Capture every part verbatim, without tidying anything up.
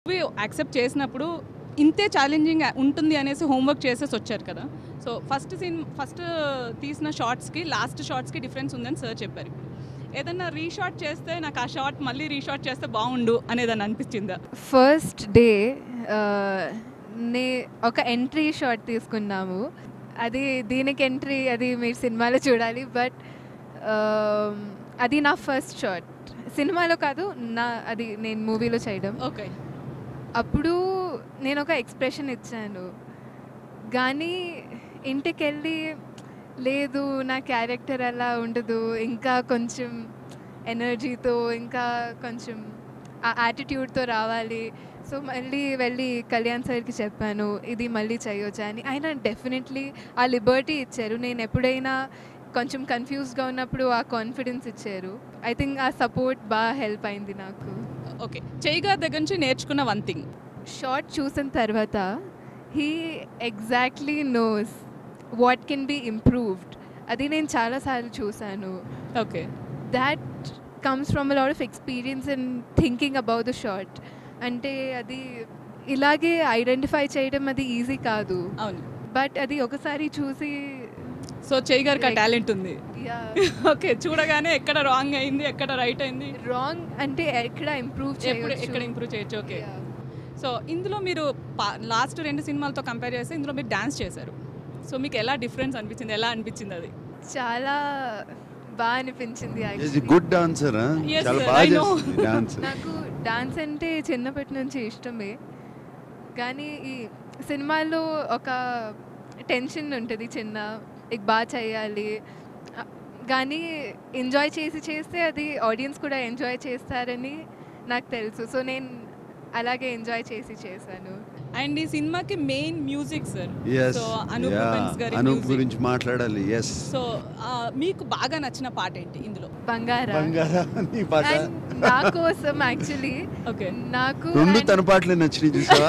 Movie accept చేసినప్పుడు ఇంతే challenging ఉంటుంది అనేసి హోంవర్క్ చేసేసి వచ్చారు కదా. సో ఫస్ట్ సీన్ ఫస్ట్ తీసిన షార్ట్స్కి లాస్ట్ షార్ట్స్కి డిఫరెన్స్ ఉందని సార్ చెప్పారు. ఏదన్నా రీషాట్ చేస్తే నాకు ఆ షార్ట్ మళ్ళీ రీషాట్ చేస్తే బాగుండు అనేదని అనిపించిందా? ఫస్ట్ డే నే ఒక ఎంట్రీ షాట్ తీసుకున్నాము. అది దీనికి ఎంట్రీ అది మీరు సినిమాలో చూడాలి. బట్ అది నా ఫస్ట్ షాట్, సినిమాలో కాదు, నా అది నేను మూవీలో చేయడం. ఓకే. అప్పుడు నేను ఒక ఎక్స్ప్రెషన్ ఇచ్చాను, కానీ ఇంటికి వెళ్ళి లేదు నా క్యారెక్టర్ అలా ఉండదు, ఇంకా కొంచెం ఎనర్జీతో ఇంకా కొంచెం ఆ యాటిట్యూడ్తో రావాలి. సో మళ్ళీ వెళ్ళి కళ్యాణ్ సార్కి చెప్పాను ఇది మళ్ళీ చేయొచ్చా అని. ఆయన డెఫినెట్లీ ఆ లిబర్టీ ఇచ్చారు. నేను ఎప్పుడైనా కొంచెం కన్ఫ్యూజ్గా ఉన్నప్పుడు ఆ కాన్ఫిడెన్స్ ఇచ్చారు. ఐ థింక్ ఆ సపోర్ట్ బాగా హెల్ప్ అయింది నాకు. ఓకే. చేయగా దగ్గర నుంచి నేర్చుకున్న వన్ థింగ్, షార్ట్ చూసిన తర్వాత he exactly knows what can be improved. అది నేను చాలాసార్లు చూశాను. Okay. That comes from a lot of experience and thinking about the shot. అంటే అది ఇలాగే ఐడెంటిఫై చేయడం అది ఈజీ కాదు. అవును. బట్ అది ఒకసారి చూసి సో చేయగారికి ఆ టాలెంట్ ఉంది. ఓకే. Yeah. చూడగానే ఎక్కడ రాంగ్ అయింది ఎక్కడ రైట్ అయింది, రాంగ్ అంటే ఎక్కడ ఇంప్రూవ్ ఎప్పుడు ఎక్కడ చేయొచ్చు. ఇంప్రూవ్ చేయొచ్చు. ఓకే. Yeah. సో ఇందులో మీరు లాస్ట్ రెండు సినిమాలతో కంపేర్ చేస్తే ఇందులో మీరు డాన్స్ చేశారు. సో మీకు ఎలా డిఫరెన్స్ అనిపించింది, ఎలా అనిపించింది అది? చాలా బాగా అనిపించింది Is actually. a good dancer, huh? Yes, చాలా sir, బాగా I know. చేస్తుంది డాన్స్. నాకు డాన్స్ అంటే చిన్నప్పటి నుంచి ఇష్టమే, కానీ ఈ సినిమాల్లో ఒక టెన్షన్ ఉంటుంది చిన్న, ఇక బాగా చేయాలి. అ, కానీ ఎంజాయ్ చేసి చేస్తే అది ఆడియన్స్ కూడా ఎంజాయ్ చేస్తారని నాకు తెలుసు. సో నేను అలాగే ఎంజాయ్ చేసి చేశాను. అండ్ ఈ సినిమాకి main music sir. Yes. So Anup Yeah. Rubens గారి అనూప్ music. గురించి మాట్లాడాలి. ఎస్. సో ఆ, మీకు బాగా నచ్చిన పాట ఏంటి ఇందులో? బంగారా. బంగారా నీ పాట. And నా కోసం యాక్చువల్లీ ఓకే. నాకు రెండు and- తన పాటలే నచ్చినాయి చూసావా?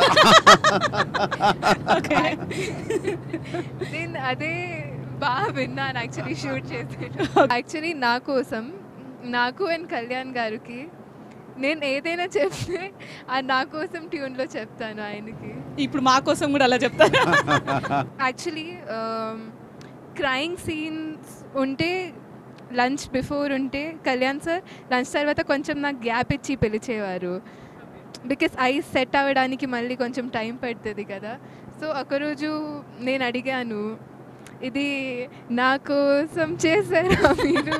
ఓకే. నేను అదే బాగా విన్నాను యాక్చువల్లీ షూట్ చేసి. యాక్చువల్లీ నా కోసం, నాకు అండ్ కళ్యాణ్ గారికి నేను ఏదైనా చెప్తే ఆ నా కోసం ట్యూన్లో చెప్తాను ఆయనకి. ఇప్పుడు మా కోసం కూడా అలా చెప్తారా? యాక్చువల్లీ క్రైయింగ్ సీన్స్ ఉంటే లంచ్ బిఫోర్ ఉంటే కళ్యాణ్ సార్ లంచ్ తర్వాత కొంచెం నాకు గ్యాప్ ఇచ్చి పిలిచేవారు. బికాస్ ఐ సెట్ అవ్వడానికి మళ్ళీ కొంచెం టైం పడుతుంది కదా. సో ఒకరోజు నేను అడిగాను, ఇది నా కోసం చేశారా మీరు?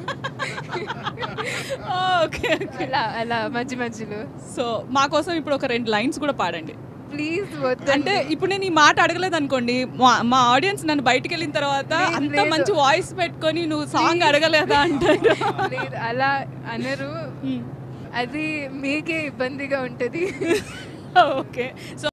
ఓకే. అలా అలా మధ్య మధ్యలో సో మా కోసం ఇప్పుడు ఒక రెండు లైన్స్ కూడా పాడండి ప్లీజ్. అంటే ఇప్పుడు నేను ఈ మాట అడగలేదు అనుకోండి, మా మా ఆడియన్స్ నన్ను బయటికి వెళ్ళిన తర్వాత లేదు, అంత లేదు. మంచి వాయిస్ పెట్టుకొని నువ్వు సాంగ్ అడగలేదా అంటారు. లేదు అలా అనరు, అది మీకే ఇబ్బందిగా ఉంటుంది. ఓకే. సో